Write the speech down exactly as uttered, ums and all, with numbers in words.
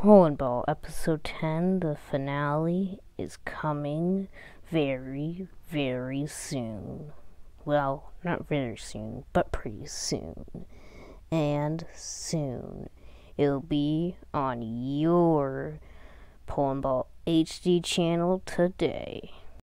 Polandball episode ten, the finale, is coming very, very soon. Well, not very soon, but pretty soon. And soon. It'll be on your Polandball H D channel today.